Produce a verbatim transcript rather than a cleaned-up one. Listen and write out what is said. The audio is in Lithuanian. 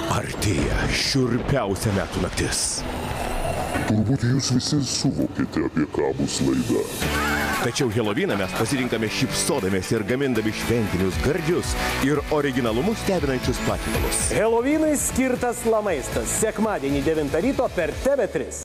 Artėja šiurpiausia metų naktis. Turbūt jūs visi suvokėte, apie ką bus laida. Tačiau Helovyną mes pasirinkame šypsodamiesi ir gamindami šventinius, gardžius ir originalumu stebinančius patiekalus. Helovynui skirtas Lamaistas. Sekmadienį devintą ryto per T V tris.